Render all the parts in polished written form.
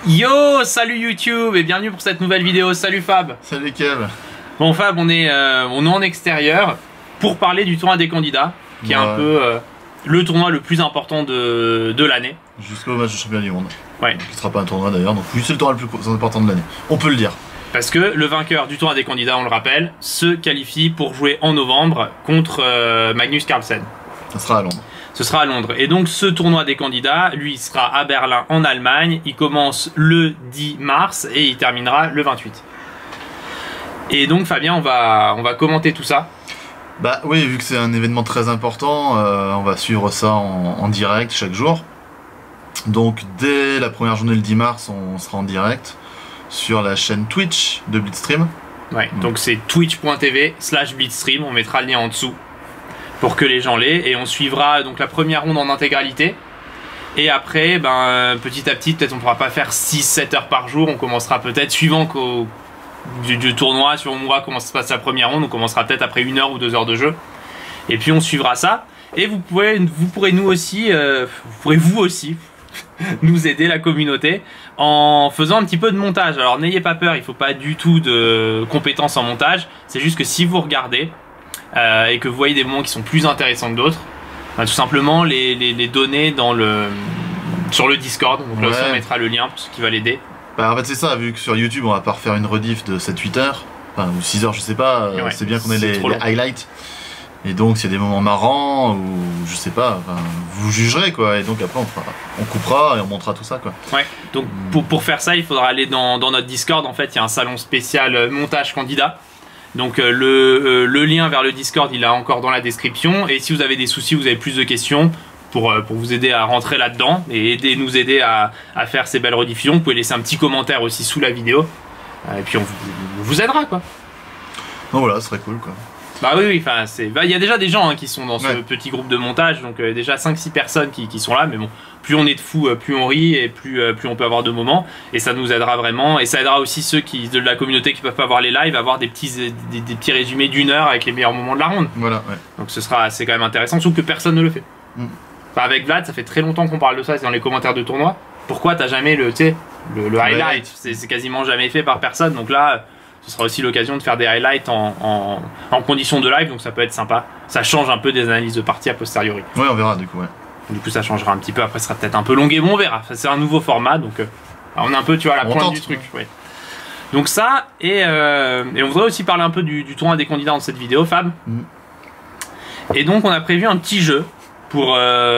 Yo, salut YouTube et bienvenue pour cette nouvelle vidéo. Salut Fab. Salut Kev. Bon Fab, on est en extérieur pour parler du tournoi des candidats, qui est un peu le tournoi le plus important de l'année. Jusqu'au match de championnat du monde. Ouais. Qui ne sera pas un tournoi d'ailleurs, donc oui, c'est le tournoi le plus important de l'année. On peut le dire. Parce que le vainqueur du tournoi des candidats, on le rappelle, se qualifie pour jouer en novembre contre Magnus Carlsen. Ça sera à Londres. Ce sera à Londres. Et donc ce tournoi des candidats, lui, il sera à Berlin en Allemagne. Il commence le 10 mars et il terminera le 28. Et donc Fabien, on va commenter tout ça. Bah oui, vu que c'est un événement très important, on va suivre ça en direct chaque jour. Donc dès la première journée le 10 mars, on sera en direct sur la chaîne Twitch de Blitzstream. Ouais, donc c'est twitch.tv/Blitzstream, on mettra le lien en dessous pour que les gens l'aient, et on suivra donc la première ronde en intégralité. Et après, petit à petit, peut-être on pourra pas faire 6-7 heures par jour, on commencera peut-être, suivant du tournoi, suivant moi comment se passe la première ronde, on commencera peut-être après 1 heure ou 2 heures de jeu. Et puis on suivra ça, et vous pourrez vous aussi nous aider, la communauté, en faisant un petit peu de montage. Alors n'ayez pas peur, il faut pas du tout de compétences en montage, c'est juste que si vous regardez et que vous voyez des moments qui sont plus intéressants que d'autres, tout simplement les donner sur le Discord. Donc là aussi on mettra le lien pour ceux qui veulent l'aider. Bah en fait c'est ça, vu que sur YouTube on va pas refaire une rediff de 7-8 heures, enfin, ou 6 heures je sais pas, c'est bien qu'on ait les highlights. Et donc s'il y a des moments marrants ou je sais pas, vous jugerez quoi, et donc après on coupera et on montrera tout ça quoi. Ouais, donc pour faire ça il faudra aller dans notre Discord. En fait il y a un salon spécial montage candidat. Donc le lien vers le Discord il est encore dans la description, et si vous avez des soucis, vous avez plus de questions pour vous aider à rentrer là-dedans et nous aider à faire ces belles rediffusions, vous pouvez laisser un petit commentaire aussi sous la vidéo, et puis on vous aidera quoi. Donc voilà, ce serait cool quoi. Bah oui, enfin il y a déjà des gens qui sont dans ce petit groupe de montage, donc déjà 5-6 personnes qui sont là, mais bon, plus on est de fous, plus on rit, et plus on peut avoir de moments, et ça nous aidera vraiment, et ça aidera aussi ceux de la communauté qui peuvent pas voir les lives à avoir des petits résumés d'1 heure avec les meilleurs moments de la ronde. Voilà, ouais. Donc c'est quand même intéressant, surtout que personne ne le fait. Avec Vlad, ça fait très longtemps qu'on parle de ça, c'est dans les commentaires de tournoi. Pourquoi t'as jamais le highlight? C'est quasiment jamais fait par personne, donc là ce sera aussi l'occasion de faire des highlights en condition de live, donc ça peut être sympa. Ça change un peu des analyses de partie a posteriori. Ouais, on verra du coup, ouais. Du coup ça changera un petit peu, après ce sera peut-être un peu long, et bon on verra. C'est un nouveau format, donc on est un peu, tu vois, à la pointe du truc. Ouais. Donc ça, et on voudrait aussi parler un peu du tournoi des candidats dans cette vidéo, Fab. Et donc on a prévu un petit jeu pour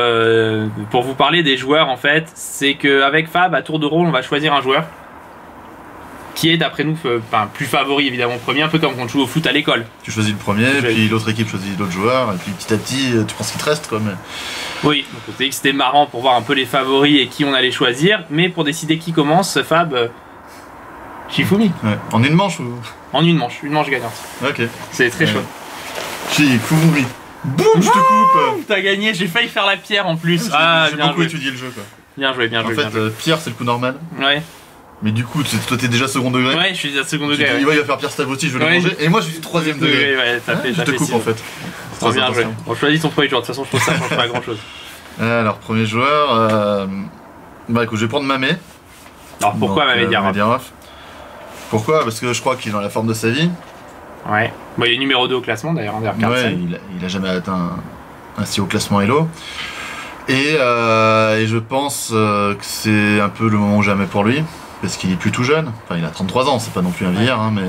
vous parler des joueurs en fait. C'est qu'avec Fab, à tour de rôle, on va choisir un joueur qui est d'après nous plus favori évidemment premier, un peu comme quand on joue au foot à l'école. Tu choisis le premier, puis l'autre équipe choisit l'autre joueur, et puis petit à petit tu prends ce qui te reste quoi. Mais... Oui, donc on s'est dit que c'était marrant pour voir un peu les favoris et qui on allait choisir, mais pour décider qui commence, Fab, Shifumi. Ouais. En une manche ou... En une manche gagnante. Ok. C'est très chaud. Shifumi. Boum, je te coupe. T'as gagné, j'ai failli faire la pierre en plus. J'ai beaucoup étudié le jeu quoi. Bien joué, bien joué. En fait, pierre c'est le coup normal. Ouais. Mais du coup, toi t'es déjà second degré. Ouais, je suis déjà second degré. Il va faire Pierre Stavrotti, je vais le manger. Et moi je suis troisième degré. Ouais, je te coupe en fait. C'est bien joué. On choisit ton premier joueur, de toute façon je trouve ça change pas grand chose. Alors, premier joueur. Bah écoute, je vais prendre Mamé. Alors pourquoi Mamé Diarra? Pourquoi? Parce que je crois qu'il est dans la forme de sa vie. Ouais. Bon, il est numéro 2 au classement d'ailleurs, en Ouais, il a jamais atteint un si haut classement Elo. Et je pense que c'est un peu le moment ou jamais pour lui. Parce qu'il est plus tout jeune, enfin il a 33 ans, c'est pas non plus un vieillard, hein,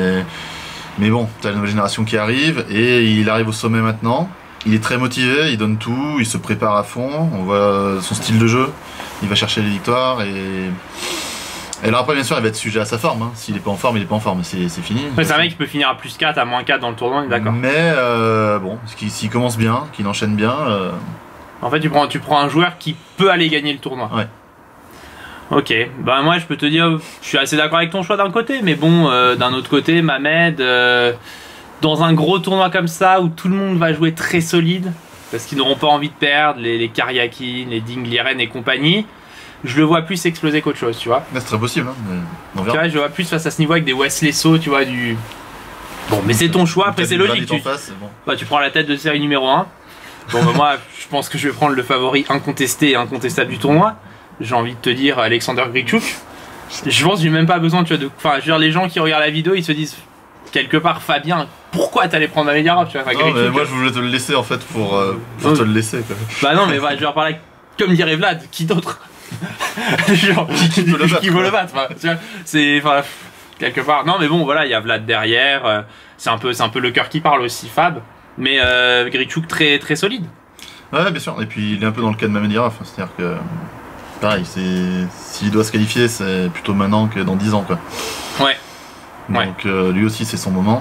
mais bon, t'as la nouvelle génération qui arrive, et il arrive au sommet maintenant, il est très motivé, il donne tout, il se prépare à fond, on voit son style de jeu, il va chercher les victoires, et alors après bien sûr il va être sujet à sa forme, hein. S'il est pas en forme, il est pas en forme, c'est fini. Ouais, c'est un mec qui peut finir à plus 4, à moins 4 dans le tournoi, d'accord. Mais bon, s'il commence bien, qu'il enchaîne bien... En fait tu prends un joueur qui peut aller gagner le tournoi. Ouais. Ok, bah moi je peux te dire, je suis assez d'accord avec ton choix d'un côté, mais bon, d'un autre côté, Mamed, dans un gros tournoi comme ça où tout le monde va jouer très solide, parce qu'ils n'auront pas envie de perdre, les Karyakin, les Dinglieren et compagnie, je le vois plus exploser qu'autre chose, tu vois. C'est très possible, hein, mais tu vois, je le vois plus face à ce niveau avec des Wesley So, tu vois, Bon, mais c'est ton choix, après c'est logique, tu prends la tête de série numéro 1, bon bah moi je pense que je vais prendre le favori incontesté et incontestable du tournoi. J'ai envie de te dire Alexander Grichuk. Je pense que j'ai même pas besoin, tu vois, enfin, je veux dire, les gens qui regardent la vidéo, ils se disent quelque part, Fabien, pourquoi t'allais prendre Medvedev, tu vois, non, mais moi je voulais te le laisser en fait pour te le laisser. Quoi. Bah non, mais ouais, je vais reparler, comme dirait Vlad, qui d'autre genre, qui peut le battre, tu vois, c'est, enfin, quelque part. Non, mais bon, voilà, il y a Vlad derrière, c'est un peu le cœur qui parle aussi, Fab, mais Grichuk très, très solide. Ouais, bien sûr, et puis il est un peu dans le cas de Medvedev, c'est-à-dire que. Pareil, s'il doit se qualifier, c'est plutôt maintenant que dans 10 ans, quoi. Ouais. Donc lui aussi, c'est son moment.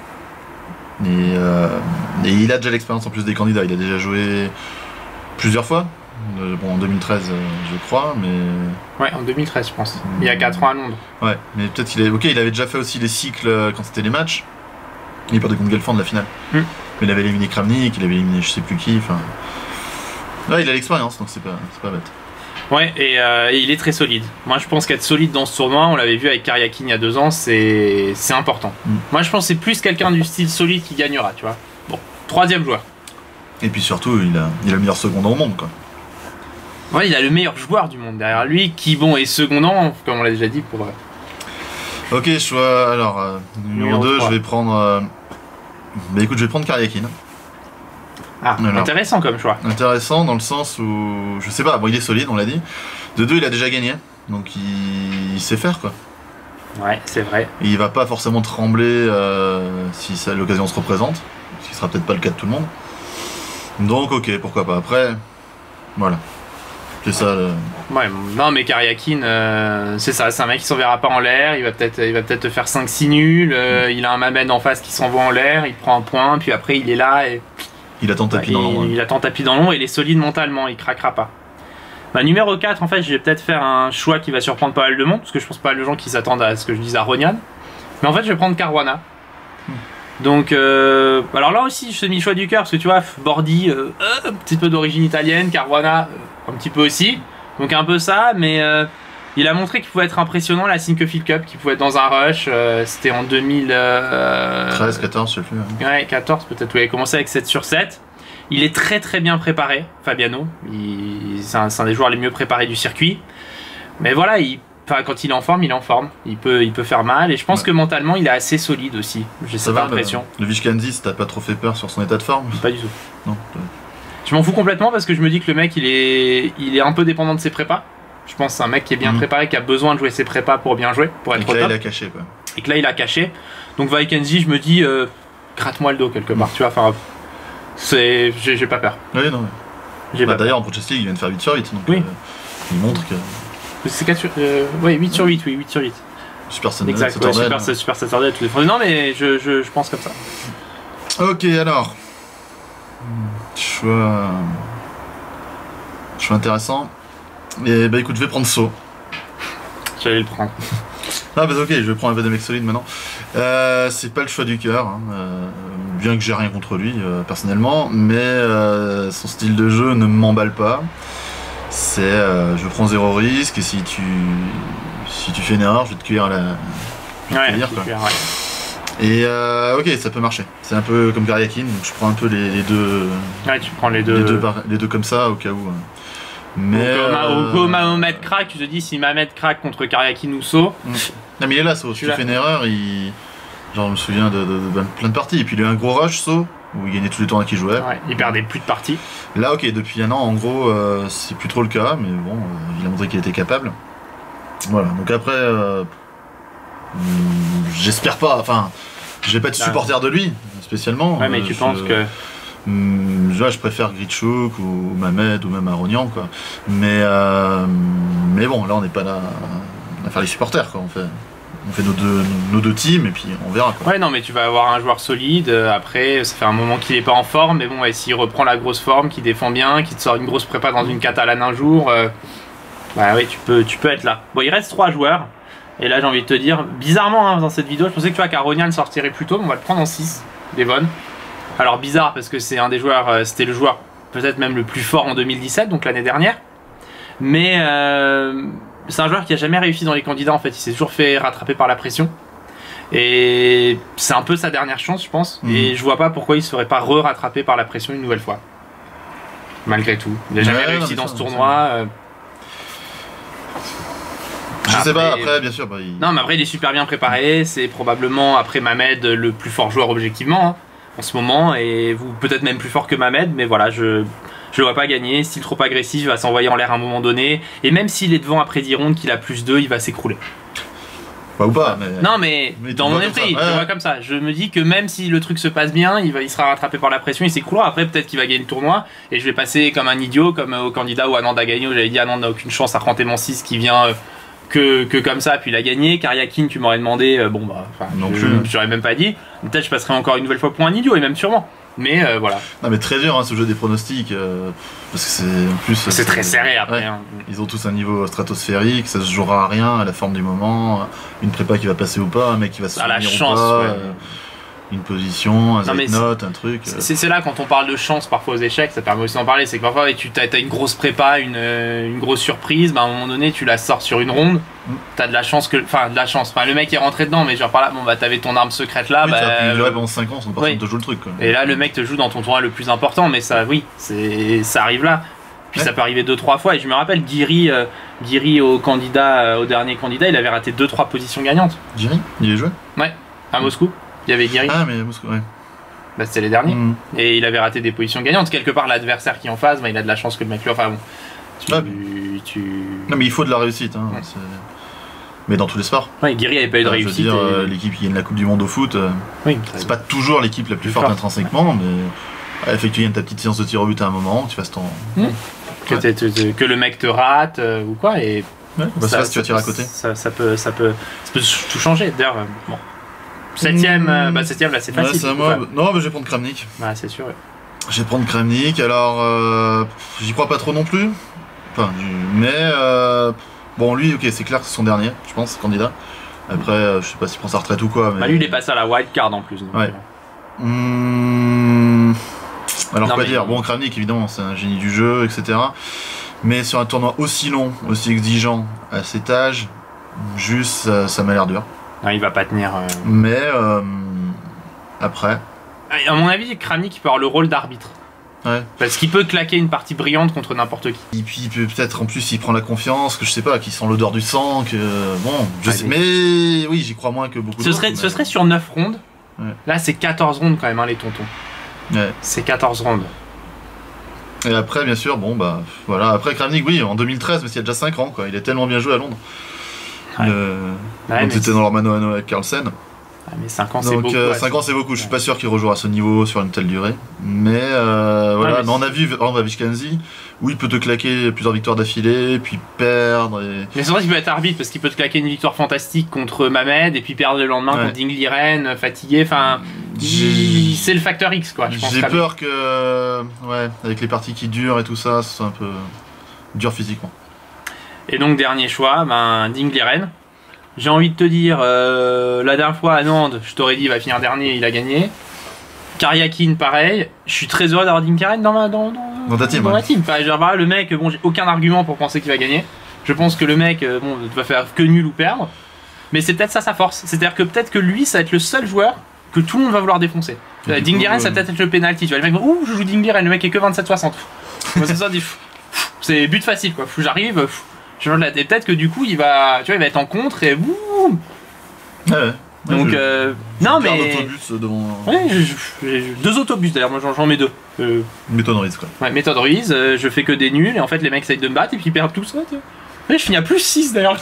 Et il a déjà l'expérience en plus des candidats. Il a déjà joué plusieurs fois. Bon, en 2013, je crois, mais... Ouais, en 2013, je pense. Il y a 4 ans à Londres. Ouais, mais peut-être qu'il il avait déjà fait aussi les cycles quand c'était les matchs. Il perdait contre Gelfand de la finale. Mais il avait éliminé Kramnik, il avait éliminé je sais plus qui, enfin... Ouais, il a l'expérience, donc c'est pas bête. Ouais, et il est très solide. Moi, je pense qu'être solide dans ce tournoi, on l'avait vu avec Karyakin il y a 2 ans, c'est important. Moi, je pense que c'est plus quelqu'un du style solide qui gagnera, tu vois. Bon, 3e joueur. Et puis surtout, il a le meilleur secondant au monde, quoi. Ouais, il a le meilleur joueur du monde derrière lui, qui, bon, est secondant, comme on l'a déjà dit, pour... Ok, choix... Alors, numéro 2, je vais prendre... Bah écoute, je vais prendre Karyakin. Ah, alors, intéressant comme choix. Intéressant dans le sens où, je sais pas, bon il est solide, on l'a dit. De 2, il a déjà gagné, donc il sait faire quoi. Ouais, c'est vrai. Et il va pas forcément trembler si l'occasion se représente, ce qui sera peut-être pas le cas de tout le monde. Donc ok, pourquoi pas. Après, voilà. C'est ça. Ouais, non mais Karyakin, c'est ça, c'est un mec qui s'enverra pas en l'air, il va peut-être te faire 5-6 nuls, il a un Mamed en face qui s'envoie en l'air, il prend un point, puis après il est là et... Il attend tapis dans l'ombre. Il attend tapis dans l'ombre et il est solide mentalement, il craquera pas. Bah, numéro 4, en fait, je vais peut-être faire un choix qui va surprendre pas mal de monde, parce que je pense pas mal de gens qui s'attendent à ce que je dise à Ronian. Mais en fait, je vais prendre Caruana. Donc, alors là aussi, je mis le choix du cœur, parce que tu vois, Bordi, un petit peu d'origine italienne, Caruana, un petit peu aussi. Donc un peu ça, mais il a montré qu'il pouvait être impressionnant la Sinquefield Cup, qu'il pouvait être dans un rush. C'était en 2013, 14, je sais plus. Ouais, 14 peut-être, où il a commencé avec 7 sur 7. Il est très très bien préparé, Fabiano. C'est un des joueurs les mieux préparés du circuit. Mais voilà, quand il est en forme, il est en forme. Il peut faire mal. Et je pense que mentalement, il est assez solide aussi. J'ai cette impression. Le Vishkanzi, t'as pas trop fait peur sur son état de forme? Pas du tout. Non. Je m'en fous complètement parce que je me dis que le mec, il est un peu dépendant de ses prépas. Je pense que c'est un mec qui est bien préparé, qui a besoin de jouer ses prépas pour bien jouer, pour être au top. Et que là, il a caché, quoi. Et que là, il a caché. Donc, Vaikenzi, je me dis, gratte-moi le dos quelque part. Tu vois, enfin, j'ai pas peur. Oui, non. D'ailleurs, en Prochestig, il vient de faire 8 sur 8. Donc, oui. Il montre que. C'est 4 sur. Oui, 8 sur 8, oui, 8 sur 8. Super Saturday. Exact, ouais, Super Saturday, tout défendu. Non, mais je pense comme ça. Ok, alors. Choix intéressant. Et bah écoute, je vais prendre So. J'allais le prendre. Ah bah ok, je vais prendre un mec solide maintenant. C'est pas le choix du cœur, hein. Bien que j'ai rien contre lui personnellement, mais son style de jeu ne m'emballe pas. C'est je prends 0 risque et si tu fais une erreur, je vais te cuire ouais. Et ok, ça peut marcher. C'est un peu comme Karyakin, donc je prends un peu les deux. Ouais, tu prends les deux. Les deux comme ça au cas où. Mais au Mahomet crack, tu te dis si Mahomet crack contre Karyakin ou So. Non mais il est là, So. Si tu fais une erreur, genre je me souviens de plein de parties. Et puis il a eu un gros rush, So, où il gagnait tous les tournois qu'il jouait. Ouais, il perdait plus de parties. Là, ok, depuis un an, en gros, c'est plus trop le cas, mais bon, il a montré qu'il était capable. Voilà. Donc après, j'espère pas. Enfin, je vais pas être supporter de lui spécialement. Ouais, mais tu penses que je préfère Grichuk ou Mamed ou même Aronian, quoi. Mais bon, là on n'est pas là à faire les supporters, quoi. On fait nos deux teams et puis on verra, quoi. Ouais, non, mais tu vas avoir un joueur solide. Après, ça fait un moment qu'il est pas en forme, mais bon, ouais, s'il reprend la grosse forme, qu'il défend bien, qu'il te sort une grosse prépa dans une catalane un jour, bah oui, tu peux être là. Bon, il reste 3 joueurs. Et là, j'ai envie de te dire, bizarrement, hein, dans cette vidéo, je pensais que tu vois qu'Aronian sortirait plus tôt, mais on va le prendre en 6, Devon. Alors bizarre parce que c'est un des joueurs, c'était le joueur peut-être même le plus fort en 2017, donc l'année dernière. Mais c'est un joueur qui a jamais réussi dans les candidats en fait, il s'est toujours fait rattraper par la pression. Et c'est un peu sa dernière chance je pense. Et je vois pas pourquoi il se ferait pas rattrapé par la pression une nouvelle fois. Malgré tout. Il a jamais réussi dans ce tournoi. Je sais pas, après, bien sûr. Non, mais après, il est super bien préparé. C'est probablement, après Mamed, le plus fort joueur objectivement hein, en ce moment. Et peut-être même plus fort que Mamed. Mais voilà, je le vois pas gagner. Style trop agressif, il va s'envoyer en l'air à un moment donné. Et même s'il est devant après 10 rondes, qu'il a plus 2, il va s'écrouler. Pas ou pas, mais... Non, mais dans mon esprit, je vois comme ça. Je me dis que même si le truc se passe bien, il sera rattrapé par la pression, il s'écroulera. Après, peut-être qu'il va gagner le tournoi et je vais passer comme un idiot, comme au candidat où Anand a gagné, où j'avais dit Anand n'a aucune chance à Rantaman 6 qui vient que comme ça, puis il a gagné. Karyakin, tu m'aurais demandé, non j'aurais même pas dit. Peut-être je passerai encore une nouvelle fois pour un idiot et même sûrement. Mais voilà. Non, mais très dur hein, ce jeu des pronostics parce que c'est en plus. C'est très serré après. Ouais. Hein. Ils ont tous un niveau stratosphérique, ça se jouera à rien, à la forme du moment, une prépa qui va passer ou pas, un mec qui va se souvenir la chance, ou pas, ouais. une position, un note, un truc. C'est là quand on parle de chance parfois aux échecs, ça permet aussi d'en parler. C'est que parfois tu as une grosse prépa, une grosse surprise, à un moment donné tu la sors sur une ronde, t'as de la chance que. Enfin, de la chance. Enfin, le mec est rentré dedans, mais genre par là, t'avais ton arme secrète là. Oui, pendant 5 ans, sans personne te joue le truc. Quoi. Et là, le mec te joue dans ton tournoi le plus important, mais ça, oui, ça arrive là. Puis ça peut arriver 2-3 fois. Et je me rappelle, Guiri au dernier candidat, il avait raté 2-3 positions gagnantes. Guiri il est joué Ouais, à Moscou. Il y avait Guiri. Ah, mais Moscou, ouais. C'était les derniers. Et il avait raté des positions gagnantes. Quelque part, l'adversaire qui est en face, il a de la chance que le mec lui. Enfin bon. Non, mais il faut de la réussite. Hein. Mais dans tous les sports. Ouais, Guiri avait pas eu de réussite. Je veux dire, l'équipe qui gagne la Coupe du Monde au foot, c'est pas toujours l'équipe la plus forte intrinsèquement, mais effectivement, ta petite séance de tir au but à un moment, tu fasses ton. Que le mec te rate ou quoi. Et ça, tu vas tirer à côté. Ça peut tout changer. D'ailleurs, bon. 7ème, là c'est facile. Non, mais je vais prendre Kramnik. Ouais, c'est sûr. Ouais. Je vais prendre Kramnik, alors j'y crois pas trop non plus. Enfin, mais bon, lui, ok, c'est clair que c'est son dernier, je pense, candidat. Après, je sais pas s'il prend sa retraite ou quoi. Mais... lui, il est passé à la wild card en plus. Donc, ouais. Alors, quoi dire. Bon, Kramnik, évidemment, c'est un génie du jeu, etc. Mais sur un tournoi aussi long, aussi exigeant, à cet âge, juste, ça m'a l'air dur. Non, il va pas tenir. Mais après. À mon avis, Kramnik peut avoir le rôle d'arbitre. Ouais. Parce qu'il peut claquer une partie brillante contre n'importe qui. Et puis peut-être en plus il prend la confiance, que je sais pas, qu'il sent l'odeur du sang, que bon, je sais. Mais oui, j'y crois moins que beaucoup d'autres. Ce serait sur 9 rondes. Ouais. Là, c'est 14 rondes quand même, hein, les tontons. Ouais. C'est 14 rondes. Et après, bien sûr, bon bah voilà. Après Kramnik, oui, en 2013, mais il y a déjà 5 ans, quoi. Il a tellement bien joué à Londres. Ouais. Donc c'était dans leur mano à mano avec Carlsen. Mais 5 ans c'est beaucoup. 5 ans c'est beaucoup, je suis pas sûr qu'il rejouera à ce niveau sur une telle durée. Mais voilà, mais on a vu par exemple à Vishkanzi où il peut te claquer plusieurs victoires d'affilée, puis perdre. Mais c'est vrai qu'il peut être arbitre parce qu'il peut te claquer une victoire fantastique contre Mamed et puis perdre le lendemain contre Ding Liren, fatigué. Enfin, c'est le facteur X quoi. J'ai peur que, avec les parties qui durent et tout ça, c'est un peu dur physiquement. Et donc dernier choix, Ding Liren. J'ai envie de te dire, la dernière fois à Nantes, je t'aurais dit il va finir dernier, il a gagné. Karyakin, pareil. Je suis très heureux d'avoir Ding Liren dans ta team. Dans ma team. Enfin, genre, le mec, bon, j'ai aucun argument pour penser qu'il va gagner. Je pense que le mec, va faire que nul ou perdre. Mais c'est peut-être ça sa force. C'est-à-dire que peut-être que lui, ça va être le seul joueur que tout le monde va vouloir défoncer. Ding Liren, ça va peut-être être le penalty. Tu vois, le mec, ouh, je joue Ding Liren, le mec est que 27-60. C'est ça, c'est but facile quoi. J'arrive. Je change la tête. Peut-être que du coup il va être en contre et boum. Ouais. Donc non mais. Autobus devant. Ouais, j'ai 2 autobus d'ailleurs. Moi j'en mets 2. Méthode Ruiz quoi. Ouais, méthode Ruiz. Je fais que des nuls et en fait les mecs essayent de me battre et puis ils perdent tout ça. Ouais, je finis à +6 d'ailleurs.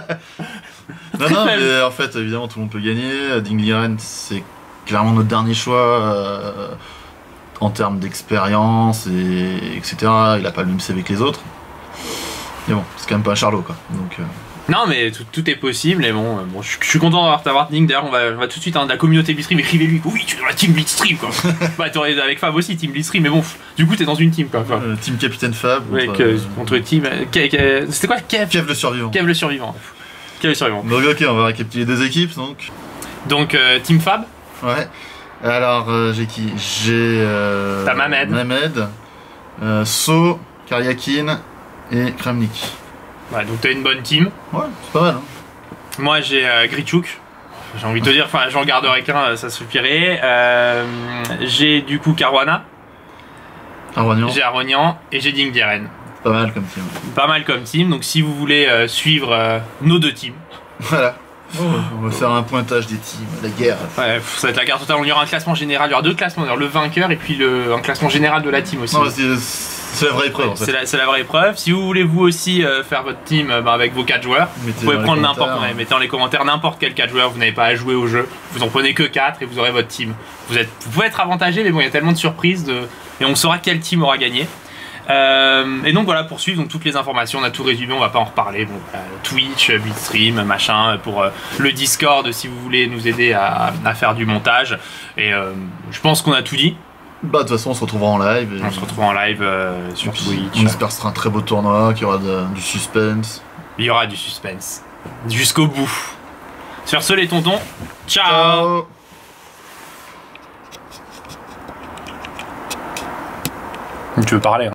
non, mais en fait évidemment tout le monde peut gagner. Ding Liren c'est clairement notre dernier choix en termes d'expérience etc. Il a pas le même CV que les autres. Mais bon, c'est quand même pas un Charlot quoi. Donc, non mais tout est possible et bon, je suis content d'avoir Ding. D'ailleurs on va tout de suite de la communauté Blitzstream, écrivez-lui. Oui, tu es dans la team Blitzstream quoi. Bah t'aurais avec Fab aussi team Blitzstream, mais bon, du coup t'es dans une team quoi. Team Capitaine Fab contre team. C'était quoi Kev le survivant. Kev le survivant. Donc ok, on va récapituler 2 équipes donc team Fab. Ouais. Alors j'ai qui? J'ai t'as Mamed, So, Karyakin et Kramnik. Ouais, donc t'as une bonne team. Ouais, c'est pas mal. Hein. Moi j'ai Grichuk. J'ai envie de te dire, enfin j'en garderai qu'un, ça suffirait. J'ai du coup Caruana. Aronian. J'ai Aronian et j'ai Ding Liren. Pas mal comme team. Pas mal comme team, donc si vous voulez suivre nos 2 teams. Voilà. On va faire un pointage des teams, la guerre. Ouais, ça va être la guerre totale. Il y aura un classement général, il y aura 2 classements, le vainqueur et puis un classement général de la team aussi. Non, c'est la vraie épreuve en fait. C'est la vraie épreuve. Si vous voulez vous aussi faire votre team avec vos 4 joueurs, vous pouvez prendre mettez dans les commentaires n'importe quel 4 joueurs, vous n'avez pas à jouer au jeu, vous en prenez que 4 et vous aurez votre team. Vous pouvez être avantagé, mais bon, il y a tellement de surprises et on saura quel team aura gagné. Et donc voilà, pour suivre donc, toutes les informations, on a tout résumé, on va pas en reparler. Bon, Twitch, Bitstream, machin, pour le Discord si vous voulez nous aider à faire du montage. Et je pense qu'on a tout dit. Bah de toute façon on se retrouvera en live. On se retrouvera en live sur Twitch. On espère que ce sera un très beau tournoi, qu'il y aura du suspense. Il y aura du suspense. Jusqu'au bout. Sur ce les tontons, ciao. Tu veux parler hein.